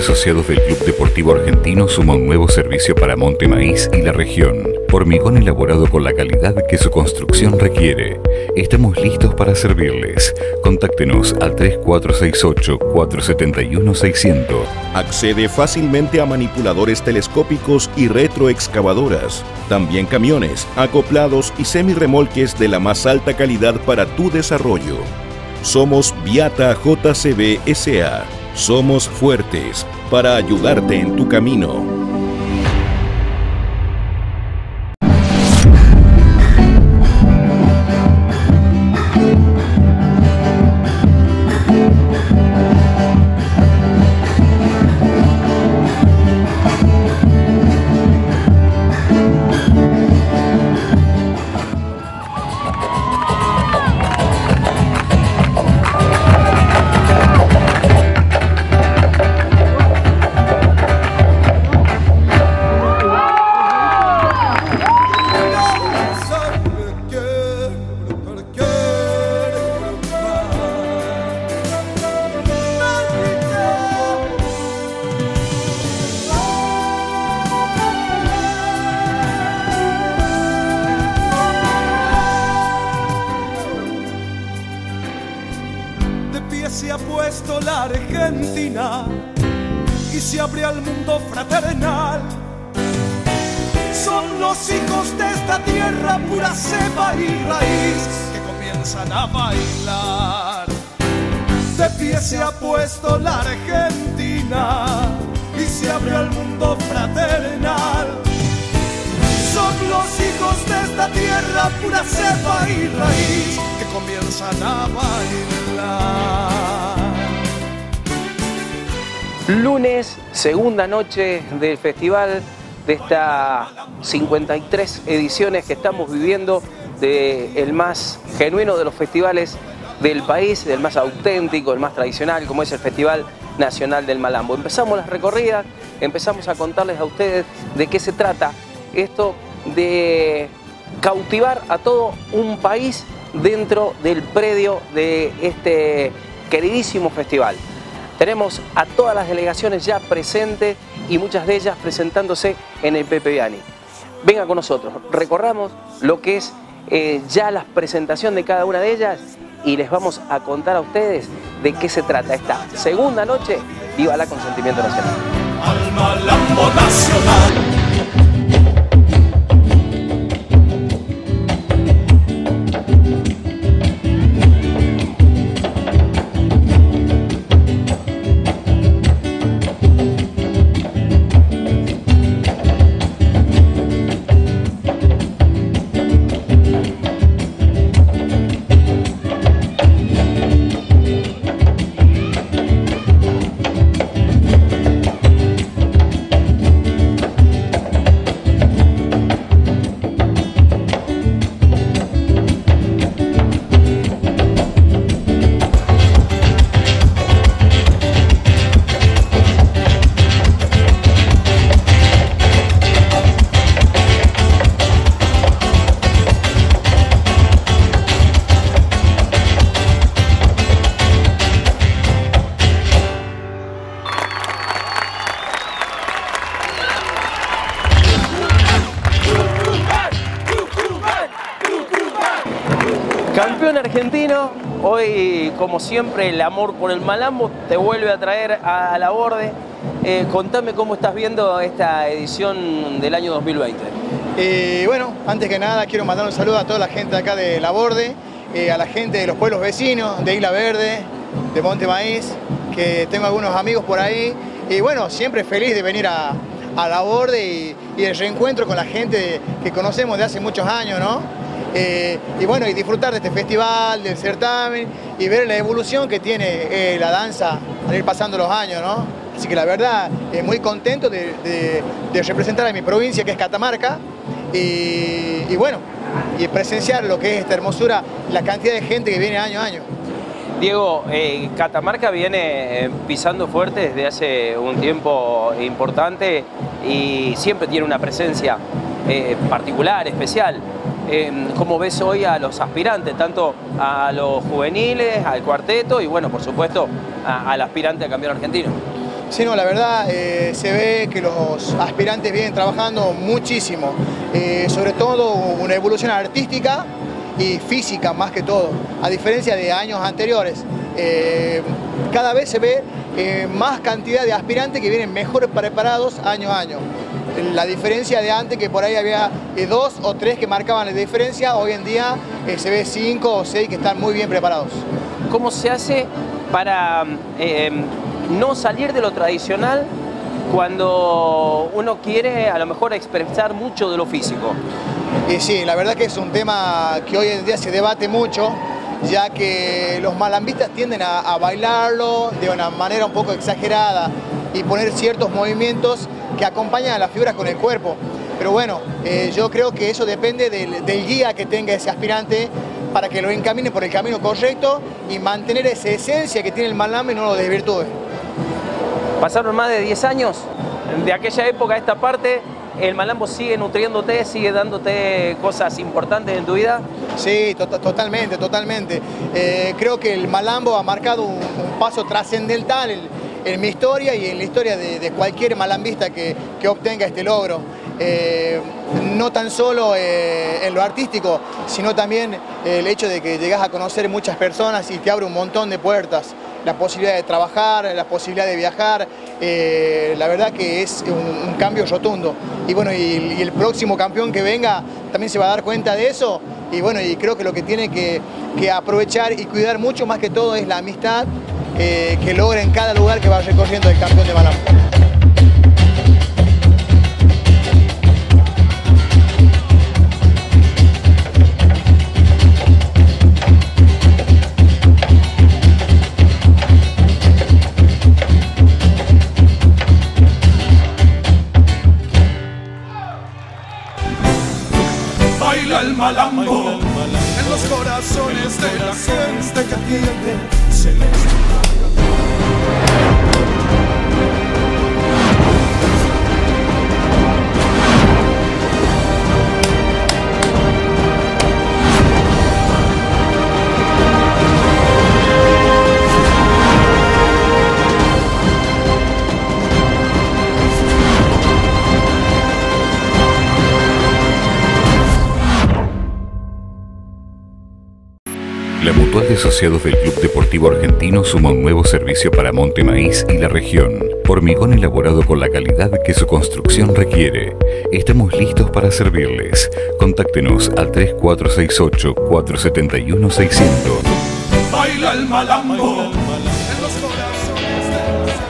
Asociados del Club Deportivo Argentino suma un nuevo servicio para Monte Maíz y la región. Hormigón elaborado con la calidad que su construcción requiere. Estamos listos para servirles. Contáctenos al 3468-471-600. Accede fácilmente a manipuladores telescópicos y retroexcavadoras. También camiones, acoplados y semirremolques de la más alta calidad para tu desarrollo. Somos Viata JCB S.A. Somos fuertes para ayudarte en tu camino. Se ha puesto la Argentina y se abre al mundo fraternal. Son los hijos de esta tierra, pura cepa y raíz, que comienzan a bailar. De pie se ha puesto la Argentina y se abre al mundo fraternal. Son los hijos de esta tierra, pura cepa y raíz, que comienzan a bailar. Lunes, segunda noche del festival, de estas 53 ediciones que estamos viviendo, del más genuino de los festivales del país, del más auténtico, el más tradicional, como es el Festival Nacional del Malambo. Empezamos las recorridas, empezamos a contarles a ustedes de qué se trata esto de cautivar a todo un país dentro del predio de este queridísimo festival. Tenemos a todas las delegaciones ya presentes y muchas de ellas presentándose en el Pepe Viani. Venga con nosotros, recorramos lo que es ya la presentación de cada una de ellas y les vamos a contar a ustedes de qué se trata esta segunda noche. ¡Viva la Consentimiento Nacional! Al Malambo Nacional. Campeón argentino, hoy como siempre el amor por el malambo te vuelve a traer a Laborde. Contame cómo estás viendo esta edición del año 2020. Bueno, antes que nada quiero mandar un saludo a toda la gente acá de Laborde, a la gente de los pueblos vecinos, de Isla Verde, de Monte Maíz, que tengo algunos amigos por ahí. Y bueno, siempre feliz de venir a Laborde y el reencuentro con la gente que conocemos de hace muchos años, ¿no? Y bueno, y disfrutar de este festival, del certamen y ver la evolución que tiene la danza al ir pasando los años, ¿no? Así que la verdad, muy contento de representar a mi provincia, que es Catamarca, y bueno, y presenciar lo que es esta hermosura, la cantidad de gente que viene año a año. Diego, Catamarca viene pisando fuerte desde hace un tiempo importante y siempre tiene una presencia particular, especial. ¿Cómo ves hoy a los aspirantes, tanto a los juveniles, al cuarteto y bueno, por supuesto, al aspirante a campeón argentino? Sí, no, la verdad se ve que los aspirantes vienen trabajando muchísimo, sobre todo una evolución artística y física más que todo, a diferencia de años anteriores. Cada vez se ve más cantidad de aspirantes que vienen mejor preparados año a año. La diferencia de antes, que por ahí había 2 o 3 que marcaban la diferencia, hoy en día se ve 5 o 6 que están muy bien preparados. ¿Cómo se hace para no salir de lo tradicional cuando uno quiere a lo mejor expresar mucho de lo físico? Y sí, la verdad que es un tema que hoy en día se debate mucho, ya que los malambistas tienden a bailarlo de una manera un poco exagerada y poner ciertos movimientos que acompañan a las figuras con el cuerpo. Pero bueno, yo creo que eso depende del guía que tenga ese aspirante para que lo encamine por el camino correcto y mantener esa esencia que tiene el malambo y no lo desvirtúe. Pasaron más de 10 años de aquella época a esta parte. ¿El malambo sigue nutriéndote, sigue dándote cosas importantes en tu vida? Sí, totalmente, totalmente. Creo que el malambo ha marcado un paso trascendental en mi historia y en la historia de cualquier malambista que obtenga este logro. No tan solo en lo artístico, sino también el hecho de que llegas a conocer muchas personas y te abre un montón de puertas. La posibilidad de trabajar, la posibilidad de viajar, la verdad que es un cambio rotundo. Y bueno, y el próximo campeón que venga también se va a dar cuenta de eso. Y bueno, y creo que lo que tiene que aprovechar y cuidar mucho más que todo es la amistad que logra en cada lugar que va recorriendo el campeón de malambo. Baila el malambo en los corazones de la gente que tiene celeste. La Mutual de Asociados del Club Deportivo Argentino suma un nuevo servicio para Monte Maíz y la región. Hormigón elaborado con la calidad que su construcción requiere. Estamos listos para servirles. Contáctenos al 3468-471-600. Baila el malambo en los corazones de la gente.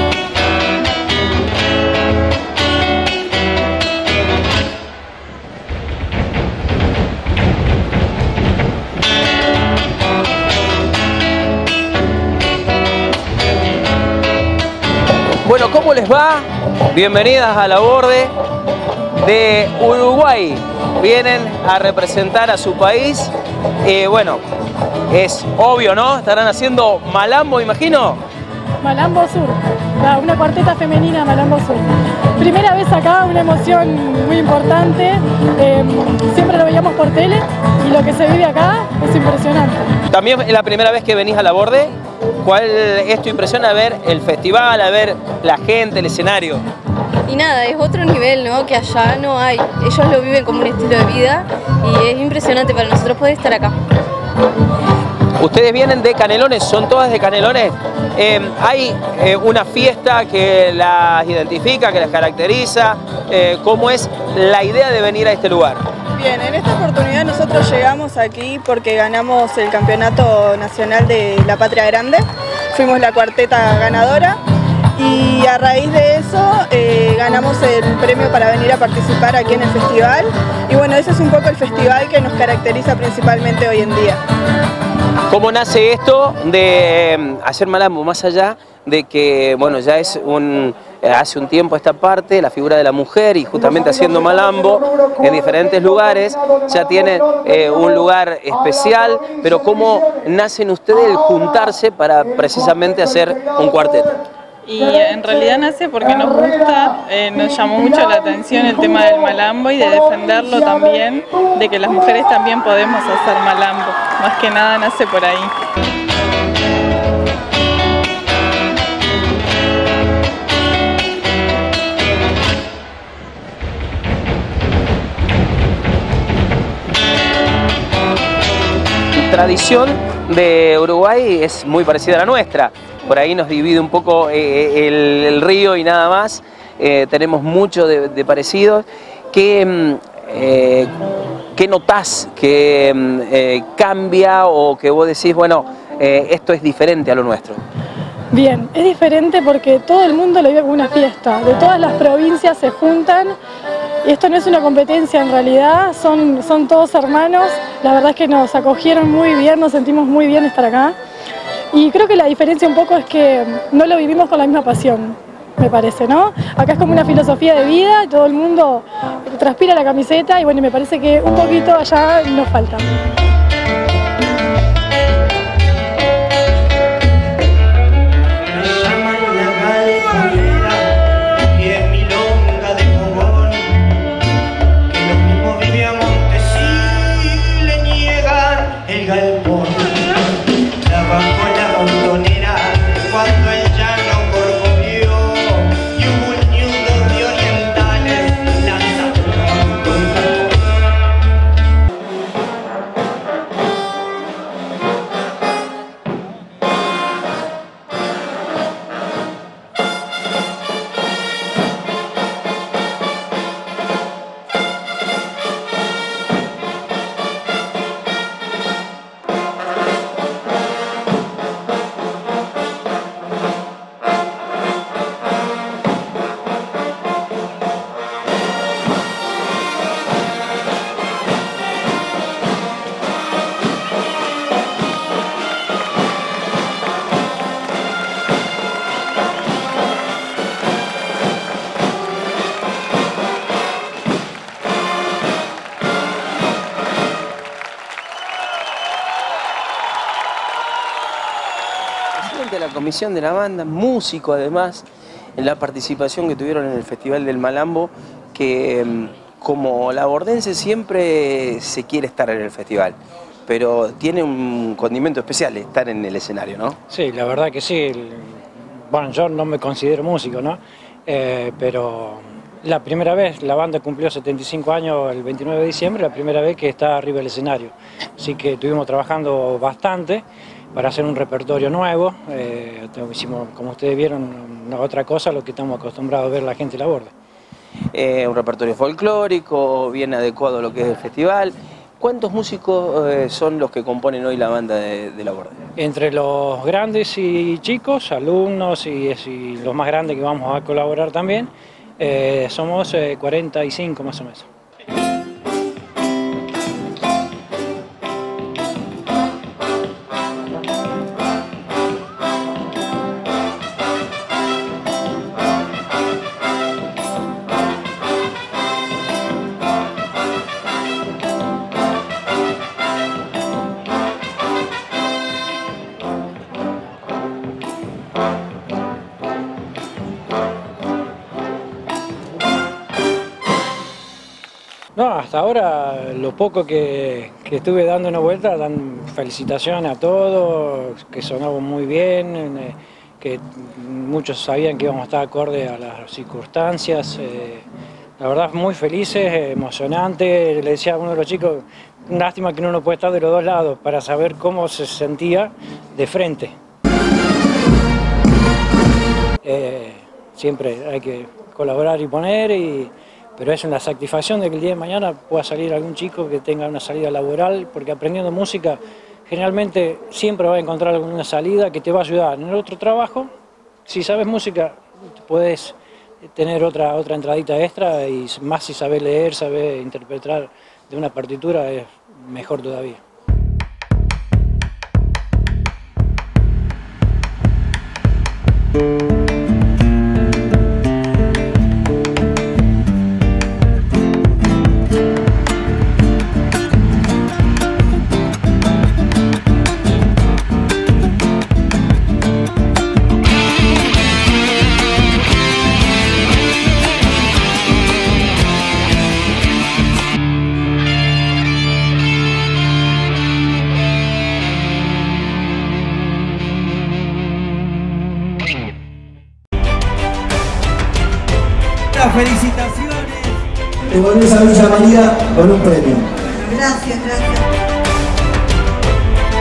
Bueno, ¿cómo les va? Bienvenidas a La Borde de Uruguay. Vienen a representar a su país. Bueno, es obvio, ¿no? Estarán haciendo malambo, imagino. Malambo Sur, una cuarteta femenina Malambo Sur. Primera vez acá, una emoción muy importante. Siempre lo veíamos por tele y lo que se vive acá es impresionante. También es la primera vez que venís a La Borde. ¿Cuál es tu impresión a ver el festival, a ver la gente, el escenario? Y nada, es otro nivel, ¿no? Que allá no hay. Ellos lo viven como un estilo de vida y es impresionante para nosotros poder estar acá. Ustedes vienen de Canelones, son todas de Canelones. Hay una fiesta que las identifica, que las caracteriza. ¿Cómo es la idea de venir a este lugar? Bien, en esta oportunidad nosotros llegamos aquí porque ganamos el Campeonato Nacional de la Patria Grande. Fuimos la cuarteta ganadora y a raíz de eso ganamos el premio para venir a participar aquí en el festival. Y bueno, ese es un poco el festival que nos caracteriza principalmente hoy en día. ¿Cómo nace esto de hacer malambo? Más allá de que, bueno, ya es hace un tiempo esta parte, la figura de la mujer y justamente haciendo malambo en diferentes lugares, ya tienen un lugar especial, pero ¿cómo nacen ustedes el juntarse para precisamente hacer un cuarteto? Y en realidad nace porque nos gusta, nos llamó mucho la atención el tema del malambo y de defenderlo también, de que las mujeres también podemos hacer malambo, más que nada nace por ahí. tradición de Uruguay es muy parecida a la nuestra. Por ahí nos divide un poco el río y nada más. Tenemos mucho de parecidos. ¿Qué notás que cambia o que vos decís, bueno, esto es diferente a lo nuestro? Bien, es diferente porque todo el mundo lo vive como una fiesta. De todas las provincias se juntan. Y esto no es una competencia en realidad, son todos hermanos. La verdad es que nos acogieron muy bien, nos sentimos muy bien estar acá. Y creo que la diferencia un poco es que no lo vivimos con la misma pasión, me parece, ¿no? Acá es como una filosofía de vida, todo el mundo transpira la camiseta y bueno, me parece que un poquito allá nos falta. De la comisión de la banda, músico además, en la participación que tuvieron en el Festival del Malambo, que como labordense siempre se quiere estar en el festival, pero tiene un condimento especial estar en el escenario, ¿no? Sí, la verdad que sí. Bueno, yo no me considero músico, ¿no? Pero la primera vez, la banda cumplió 75 años el 29 de diciembre, la primera vez que está arriba del escenario. Así que estuvimos trabajando bastante para hacer un repertorio nuevo. Hicimos, como ustedes vieron, otra cosa a lo que estamos acostumbrados a ver la gente de La Borde. Un repertorio folclórico, bien adecuado a lo que es el festival. ¿Cuántos músicos son los que componen hoy la banda de La Borde? Entre los grandes y chicos, alumnos y los más grandes que vamos a colaborar también, somos 45 más o menos. No, hasta ahora lo poco que estuve dando una vuelta, dan felicitaciones a todos, que sonaba muy bien, que muchos sabían que íbamos a estar acorde a las circunstancias. La verdad, muy felices, emocionante. Le decía a uno de los chicos, lástima que uno no puede estar de los dos lados para saber cómo se sentía de frente. Siempre hay que colaborar y poner, pero es una satisfacción de que el día de mañana pueda salir algún chico que tenga una salida laboral, porque aprendiendo música generalmente siempre va a encontrar alguna salida que te va a ayudar. En el otro trabajo, si sabes música, puedes tener otra entradita extra, y más si sabes leer, sabes interpretar de una partitura, es mejor todavía. Felicitaciones. Te volvés a Villa María con un premio. Gracias, gracias.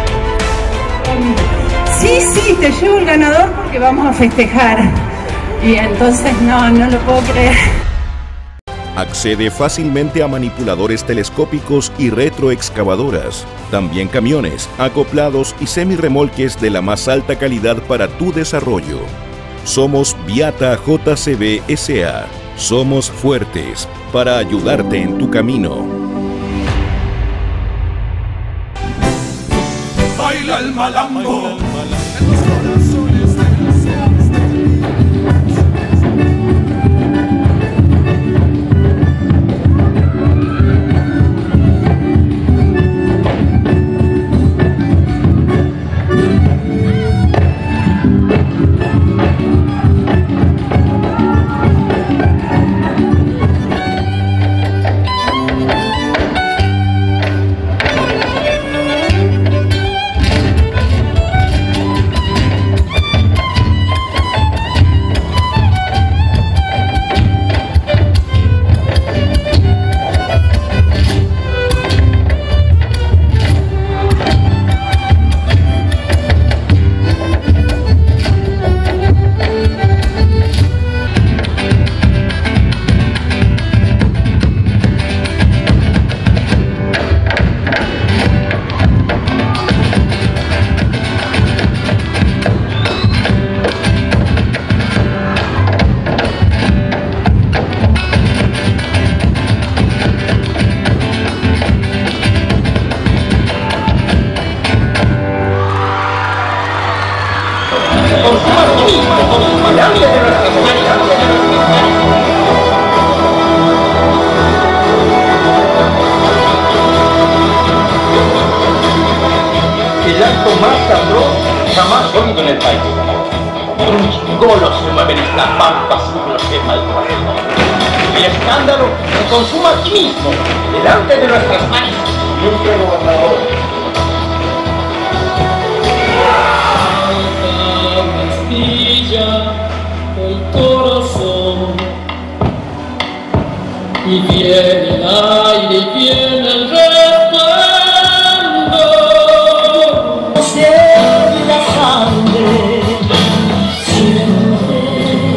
sí, te llevo el ganador porque vamos a festejar. Y entonces no lo puedo creer. Accede fácilmente a manipuladores telescópicos y retroexcavadoras, también camiones, acoplados y semirremolques de la más alta calidad para tu desarrollo. Somos Viata JCB S.A. Somos fuertes para ayudarte en tu camino. Baila el malambo. El acto más sabroso jamás oído en el país. Un chingolo se mueve en esta pampa sin que lo sepa el corazón. El escándalo se consuma aquí mismo, delante de nuestras manos. Siempre gobernador. El corazón y viene el aire y viene el recuerdo de la sangre siempre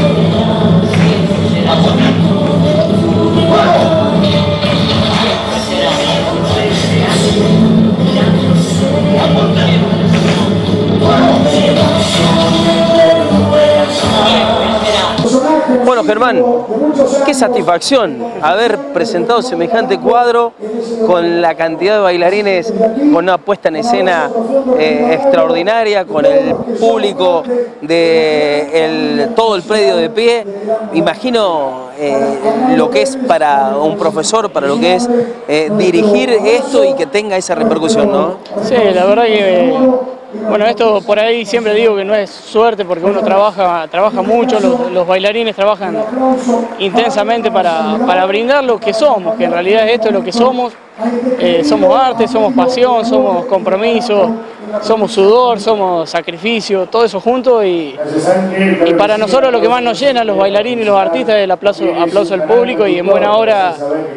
Bueno, Germán, qué satisfacción haber presentado semejante cuadro con la cantidad de bailarines, con una puesta en escena extraordinaria, con el público de todo el predio de pie. Imagino lo que es para un profesor, para lo que es dirigir esto y que tenga esa repercusión, ¿no? Sí, la verdad que... Bueno, esto por ahí siempre digo que no es suerte porque uno trabaja mucho, los bailarines trabajan intensamente para brindar lo que somos, que en realidad esto es lo que somos. Somos arte, somos pasión, somos compromiso, somos sudor, somos sacrificio, todo eso junto y para nosotros lo que más nos llena, los bailarines y los artistas, es el aplauso del público y en buena hora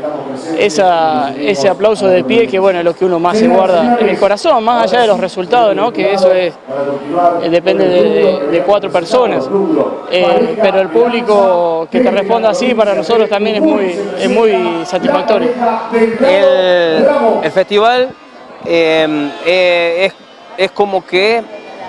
ese aplauso de pie, que bueno, es lo que uno más se guarda en el corazón, más allá de los resultados, ¿no? Que eso depende de 4 personas, pero el público que te responda así para nosotros también es muy satisfactorio. El festival es como que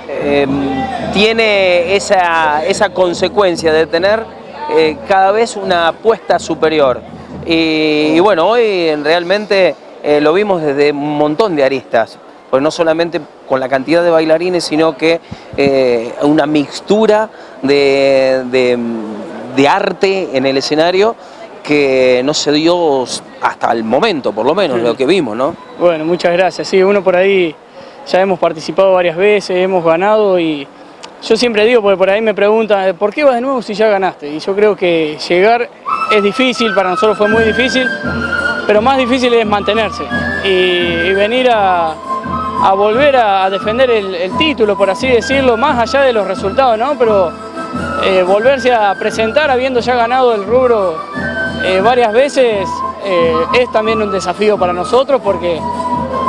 tiene esa consecuencia de tener cada vez una apuesta superior. Y bueno, hoy realmente lo vimos desde un montón de aristas, pues no solamente con la cantidad de bailarines, sino que una mixtura de arte en el escenario que no se dio hasta el momento, por lo menos, lo que vimos, ¿no? Bueno, muchas gracias. Sí, uno por ahí ya hemos participado varias veces, hemos ganado y yo siempre digo, porque por ahí me preguntan, ¿por qué vas de nuevo si ya ganaste? Y yo creo que llegar es difícil, para nosotros fue muy difícil, pero más difícil es mantenerse y venir a volver a defender el título, por así decirlo, más allá de los resultados, ¿no? Pero volverse a presentar habiendo ya ganado el rubro varias veces es también un desafío para nosotros porque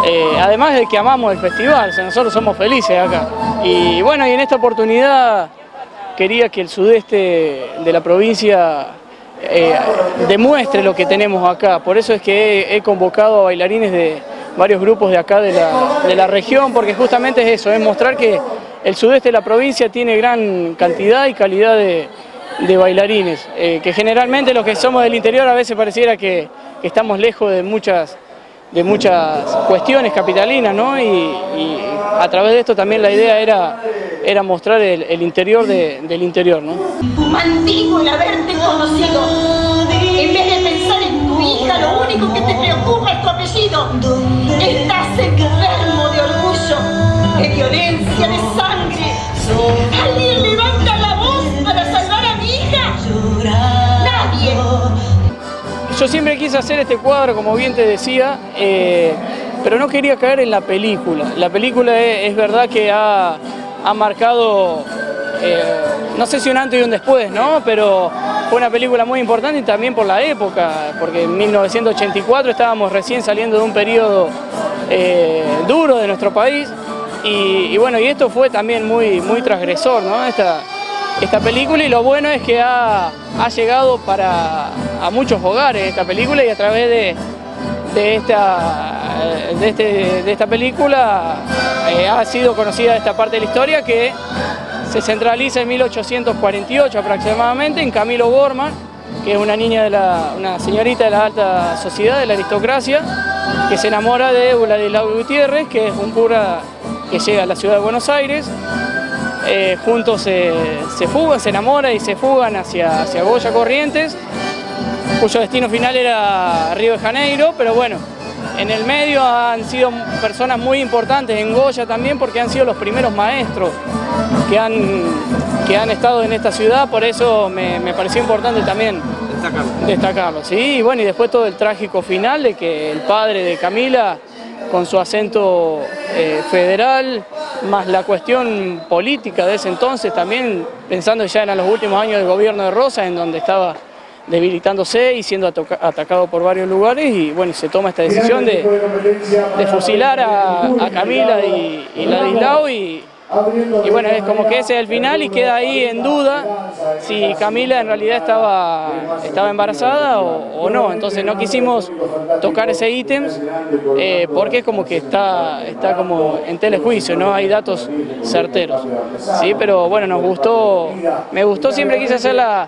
además de que amamos el festival, o sea, nosotros somos felices acá. Y bueno, y en esta oportunidad quería que el sudeste de la provincia demuestre lo que tenemos acá. Por eso es que he convocado a bailarines de varios grupos de acá de la región, porque justamente es eso, es mostrar que el sudeste de la provincia tiene gran cantidad y calidad de bailarines, que generalmente los que somos del interior a veces pareciera que estamos lejos de muchas cuestiones capitalinas, ¿no? Y a través de esto también la idea era mostrar el interior del interior, ¿no? Maldigo el haberte conocido. En vez de pensar en tu hija, lo único que te preocupa es tu apellido. Estás enfermo de orgullo, de violencia, de sangre. ¿Alguien levanta la voz para salvar a mi hija? Nadie. Yo siempre quise hacer este cuadro, como bien te decía, pero no quería caer en la película. La película es verdad que ha marcado, no sé si un antes y un después, ¿no? Pero fue una película muy importante y también por la época, porque en 1984 estábamos recién saliendo de un periodo duro de nuestro país y bueno, y esto fue también muy transgresor, ¿no? Esta película, y lo bueno es que ha llegado a muchos hogares esta película, y a través de esta película ha sido conocida esta parte de la historia, que se centraliza en 1848 aproximadamente en Camilo Gorman, que es una señorita de la alta sociedad, de la aristocracia, que se enamora de Ladislao Gutiérrez, que es un cura que llega a la ciudad de Buenos Aires. Juntos se enamoran y se fugan hacia Goya Corrientes, cuyo destino final era Río de Janeiro, pero bueno, en el medio han sido personas muy importantes en Goya también, porque han sido los primeros maestros que han estado en esta ciudad, por eso me pareció importante también destacarlo. Sí, y bueno, y después todo el trágico final de que el padre de Camila, con su acento federal, más la cuestión política de ese entonces, también pensando ya en los últimos años del gobierno de Rosas, en donde estaba debilitándose y siendo atacado por varios lugares, y bueno, se toma esta decisión de fusilar a Camila y Ladislao, y bueno, es como que ese es el final y queda ahí en duda si Camila en realidad estaba embarazada o no. Entonces no quisimos tocar ese ítem porque es como que está como en telejuicio, no hay datos certeros. Sí, pero bueno, me gustó, siempre quise hacer la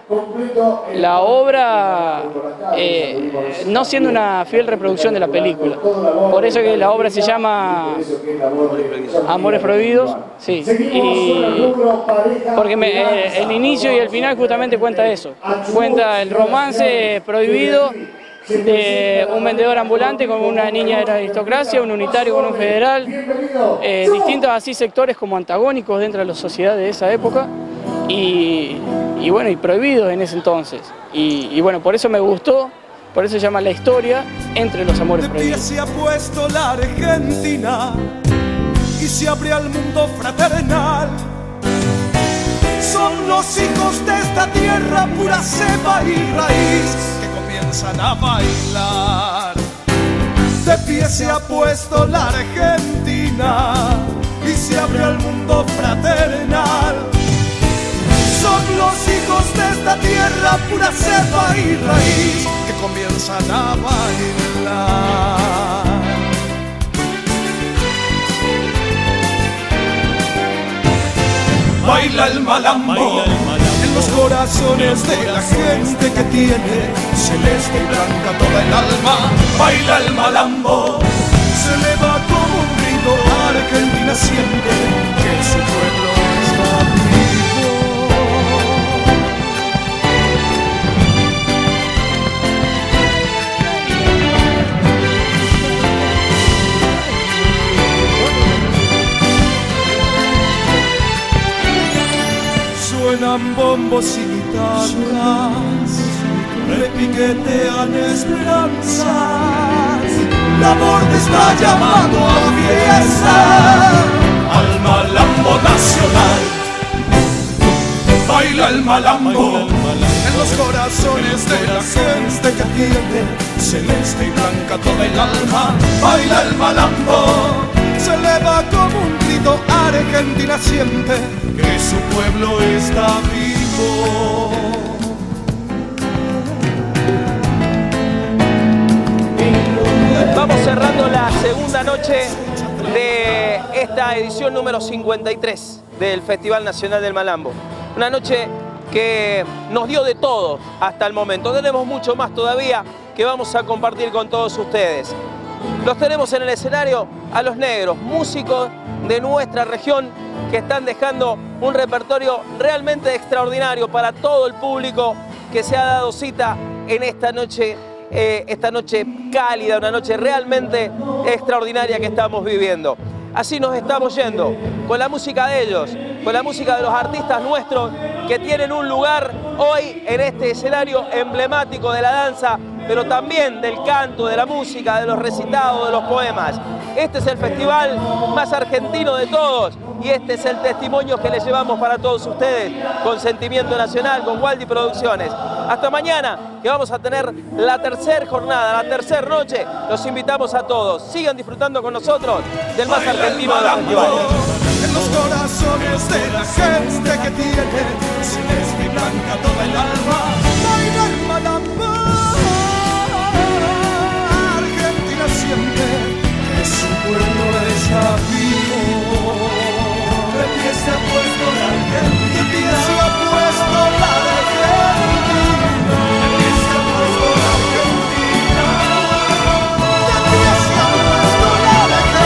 obra no siendo una fiel reproducción de la película. Por eso que la obra se llama Amores Prohibidos. Sí, y porque el inicio y el final justamente cuenta eso, cuenta el romance prohibido de un vendedor ambulante con una niña de la aristocracia, un unitario con un federal, distintos así sectores como antagónicos dentro de la sociedad de esa época y bueno, y prohibidos en ese entonces, y bueno, por eso me gustó, por eso se llama La historia entre los amores prohibidos. Se ha puesto la Argentina y se abre al mundo fraternal. Son los hijos de esta tierra, pura cepa y raíz, que comienzan a bailar. De pie se ha puesto la Argentina y se abre al mundo fraternal. Son los hijos de esta tierra, pura cepa y raíz, que comienzan a bailar. Baila el malambo en los corazones de la gente que tiene celeste y blanca toda el alma. Baila el malambo, se eleva como un grito. Argentina siente que su pueblo está vivo. Suenan bombos y guitarras, repiquetean esperanzas. La borde está llamando a fiesta al malambo nacional. Baila el malambo en en los corazones de la gente que tiene celeste y blanca toda el alma. Baila el malambo, se eleva como un grito. Argentina siente que su pueblo está vivo. Vamos cerrando la segunda noche de esta edición número 53 del Festival Nacional del Malambo. Una noche que nos dio de todo hasta el momento. Tenemos mucho más todavía que vamos a compartir con todos ustedes. Los tenemos en el escenario a los negros, músicos de nuestra región que están dejando un repertorio realmente extraordinario para todo el público que se ha dado cita en esta noche cálida, una noche realmente extraordinaria que estamos viviendo. Así nos estamos yendo, con la música de ellos, con la música de los artistas nuestros que tienen un lugar hoy en este escenario emblemático de la danza, pero también del canto, de la música, de los recitados, de los poemas. Este es el festival más argentino de todos y este es el testimonio que les llevamos para todos ustedes con Sentimiento Nacional, con Waldi Producciones. Hasta mañana, que vamos a tener la tercera jornada, la tercera noche. Los invitamos a todos. Sigan disfrutando con nosotros del más argentino de los festivales. En los corazones de la gente que tiene celeste y blanca toda el alma. Baila el malambo, Argentina siente que su pueblo está vivo. De pie se ha puesto la Argentina, de pie se ha puesto la Argentina, de pie se ha puesto la Argentina, de pie se ha puesto la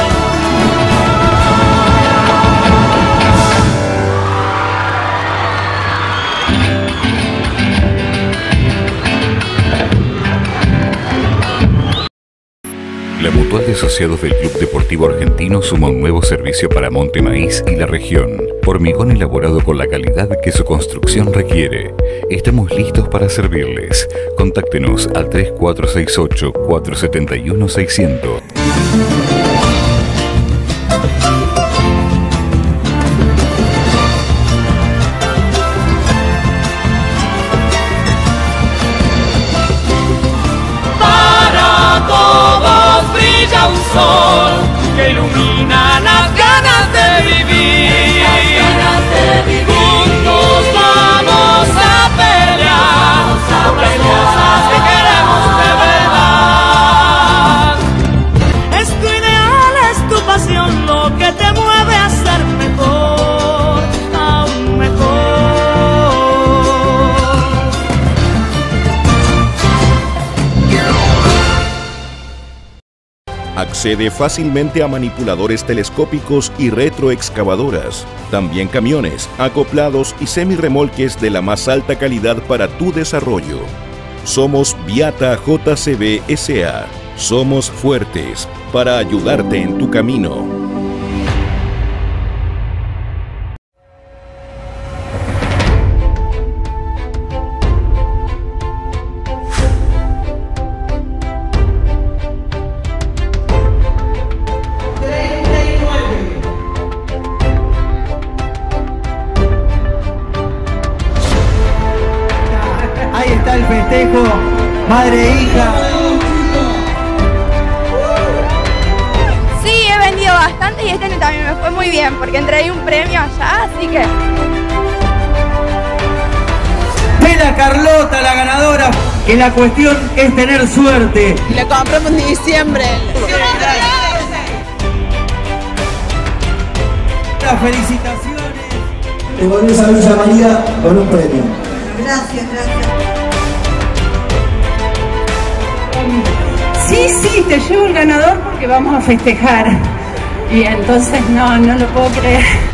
La Mutual de Asociados del Club Deportivo Argentino suma un nuevo servicio para Monte Maíz y la región. Hormigón elaborado con la calidad que su construcción requiere. Estamos listos para servirles. Contáctenos al 3468-471-600. Brilla un sol que ilumina las ganas de vivir. Juntos vamos a pelear por las cosas que queremos de verdad. Es tu ideal, es tu pasión lo que te mueve a ser mejor, aún mejor. Accede fácilmente a manipuladores telescópicos y retroexcavadoras, también camiones, acoplados y semirremolques de la más alta calidad para tu desarrollo. Somos Viata JCB SA. Somos fuertes para ayudarte en tu camino. El festejo, madre e hija. Sí, he vendido bastante y este año también me fue muy bien porque entregué un premio allá, así que... Pela Carlota, la ganadora, que la cuestión es tener suerte. Lo compramos en diciembre. Las felicitaciones. Te volvés a Villa María con un premio. Gracias. Sí, te llevo el ganador porque vamos a festejar. Y entonces no lo puedo creer.